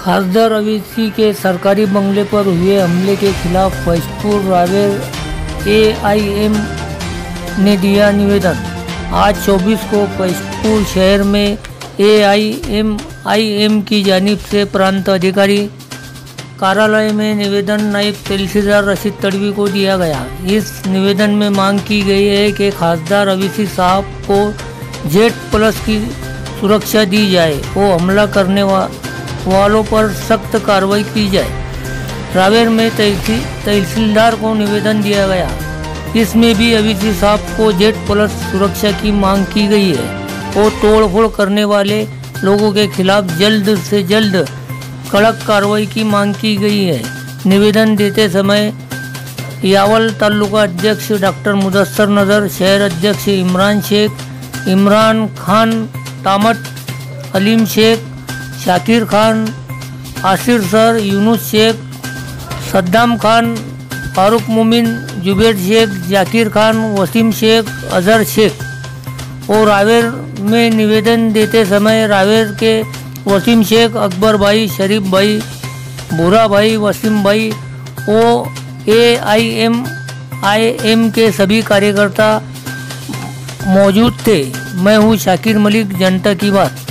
खासदार अवीसी के सरकारी बंगले पर हुए हमले के खिलाफ फैजपुर रावेर एआईएम ने दिया निवेदन। आज 24 को फैजपुर शहर में एआईएम की जानिब से प्रांत अधिकारी कार्यालय में निवेदन नायब तहसीलदार रशीद तड़वी को दिया गया। इस निवेदन में मांग की गई है कि खासदार अवीसी साहब को Z+ की सुरक्षा दी जाए और हमला करने वालों पर सख्त कार्रवाई की जाए। रावेर में तहसीलदार को निवेदन दिया गया। इसमें भी अवीसी साहब को Z+ सुरक्षा की मांग की गई है और तोड़फोड़ करने वाले लोगों के खिलाफ जल्द से जल्द कड़क कार्रवाई की मांग की गई है। निवेदन देते समय यावल तालुका अध्यक्ष डॉक्टर मुदस्सर नज़र, शहर अध्यक्ष इमरान शेख, इमरान खान तामट, अलीम शेख, शाकिर खान, आसिर सर, यूनुस शेख, सद्दाम खान, फारूक मोमिन, जुबैर शेख, जाकिर खान, वसीम शेख, अजहर शेख और रावेर में निवेदन देते समय रावेर के वसीम शेख, अकबर भाई, शरीफ भाई, भूरा भाई, वसीम भाई और एआईएम के सभी कार्यकर्ता मौजूद थे। मैं हूँ शाकिर मलिक, जनता की बात।